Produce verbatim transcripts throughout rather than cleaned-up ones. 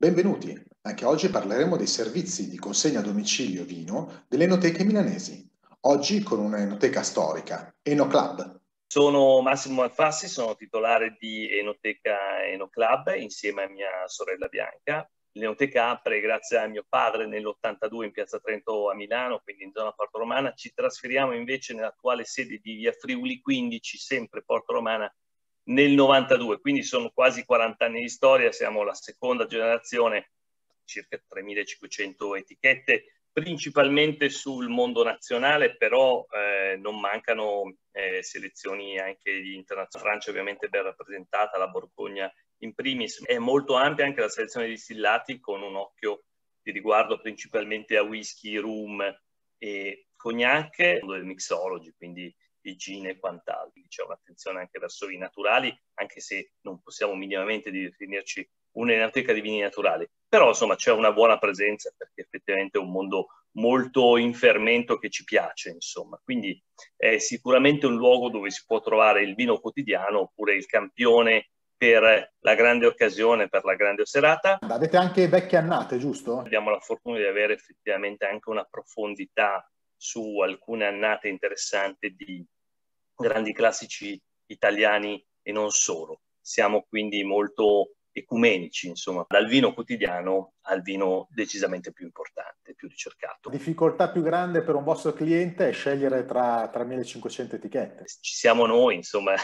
Benvenuti! Anche oggi parleremo dei servizi di consegna a domicilio vino delle enoteche milanesi. Oggi con una enoteca storica, Enoclub. Sono Massimo Alfassi, sono titolare di Enoteca Enoclub insieme a mia sorella Bianca. L'Enoteca apre grazie a mio padre nell'ottantadue in piazza Trento a Milano, quindi in zona Porto Romana. Ci trasferiamo invece nell'attuale sede di via Friuli quindici, sempre Porto Romana, nel novantadue. Quindi sono quasi quaranta anni di storia, siamo la seconda generazione, circa tremilacinquecento etichette, principalmente sul mondo nazionale, però eh, non mancano eh, selezioni anche di internazionali. Francia ovviamente ben rappresentata, la Borgogna in primis. È molto ampia anche la selezione di distillati, con un occhio di riguardo principalmente a whisky, rum e cognac, del mixology, quindi i gin e quant'altro. C'è un'attenzione anche verso i naturali, anche se non possiamo minimamente definirci un'enoteca di vini naturali. Però insomma c'è una buona presenza, perché effettivamente è un mondo molto in fermento che ci piace, insomma. Quindi è sicuramente un luogo dove si può trovare il vino quotidiano oppure il campione per la grande occasione, per la grande serata. Avete anche vecchie annate, giusto? Abbiamo la fortuna di avere effettivamente anche una profondità su alcune annate interessanti di grandi classici italiani e non solo. Siamo quindi molto ecumenici, insomma, dal vino quotidiano al vino decisamente più importante, più ricercato. La difficoltà più grande per un vostro cliente è scegliere tra tremilacinquecento etichette. Ci siamo noi, insomma,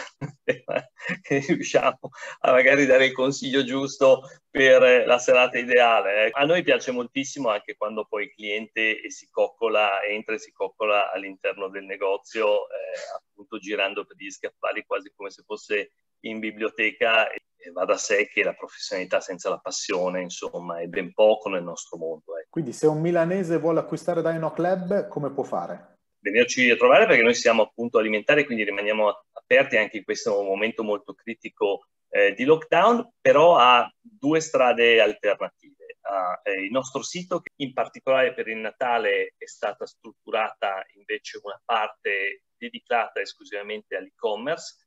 che riusciamo a magari dare il consiglio giusto per la serata ideale. A noi piace moltissimo anche quando poi il cliente si coccola, entra e si coccola all'interno del negozio, eh, appunto girando per gli scaffali quasi come se fosse in biblioteca, e va da sé che la professionalità senza la passione, insomma, è ben poco nel nostro mondo. Eh. Quindi se un milanese vuole acquistare da Enoclub, come può fare? Venirci a trovare, perché noi siamo appunto alimentari, quindi rimaniamo aperti anche in questo momento molto critico eh, di lockdown, però ha due strade alternative. Ha eh, il nostro sito, che in particolare per il Natale è stata strutturata invece una parte dedicata esclusivamente all'e-commerce,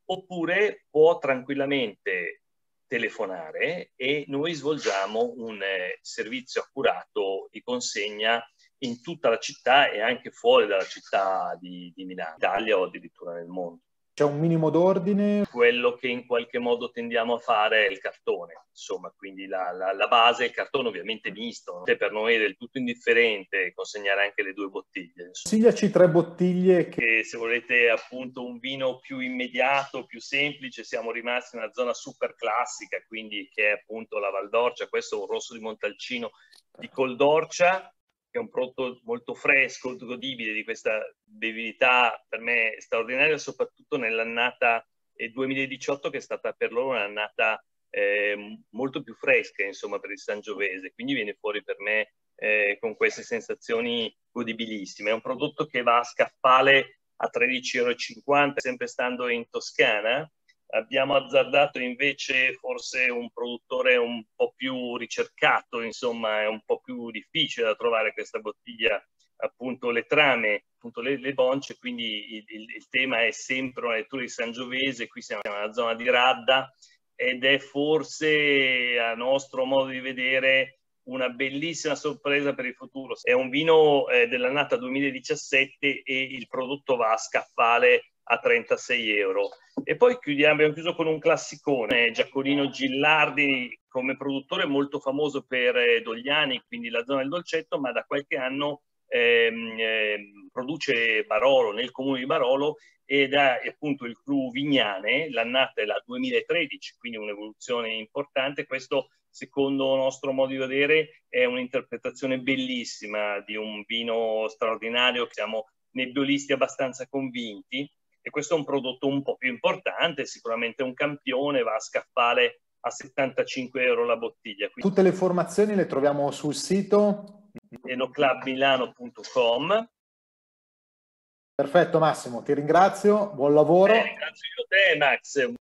oppure può tranquillamente telefonare e noi svolgiamo un eh, servizio accurato di consegna in tutta la città e anche fuori dalla città di, di Milano, Italia o addirittura nel mondo. C'è un minimo d'ordine? Quello che in qualche modo tendiamo a fare è il cartone, insomma, quindi la, la, la base è il cartone, ovviamente misto. Per noi è del tutto indifferente consegnare anche le due bottiglie. Consigliaci tre bottiglie che... che se volete appunto un vino più immediato, più semplice, siamo rimasti in una zona super classica, quindi che è appunto la Valdorcia. Questo è un rosso di Montalcino di Coldorcia, che è un prodotto molto fresco, godibile, di questa bevibilità per me straordinaria, soprattutto nell'annata duemiladiciotto, che è stata per loro un'annata eh, molto più fresca, insomma, per il Sangiovese. Quindi viene fuori per me eh, con queste sensazioni godibilissime. È un prodotto che va a scaffale a tredici e cinquanta euro, sempre stando in Toscana. Abbiamo azzardato invece forse un produttore un po' più ricercato, insomma è un po' più difficile da trovare questa bottiglia, appunto le trame, appunto le, le bonce, quindi il, il, il tema è sempre una lettura di Sangiovese. Qui siamo nella zona di Radda ed è forse, a nostro modo di vedere, una bellissima sorpresa per il futuro. È un vino eh, dell'annata duemiladiciassette e il prodotto va a scaffale a trentasei euro. E poi chiudiamo, abbiamo chiuso con un classicone, Giacolino Gillardi, come produttore molto famoso per eh, Dogliani, quindi la zona del dolcetto, ma da qualche anno ehm, eh, produce Barolo, nel comune di Barolo, ed ha appunto il cru Vignane. L'annata è la duemilatredici, quindi un'evoluzione importante. Questo, secondo il nostro modo di vedere, è un'interpretazione bellissima di un vino straordinario. Siamo nebbiolisti abbastanza convinti, e questo è un prodotto un po' più importante, sicuramente un campione, va a scaffale a settantacinque euro la bottiglia. Quindi tutte le informazioni le troviamo sul sito enoclub milano punto com. Perfetto Massimo, ti ringrazio, buon lavoro. Eh, ringrazio io te, Max.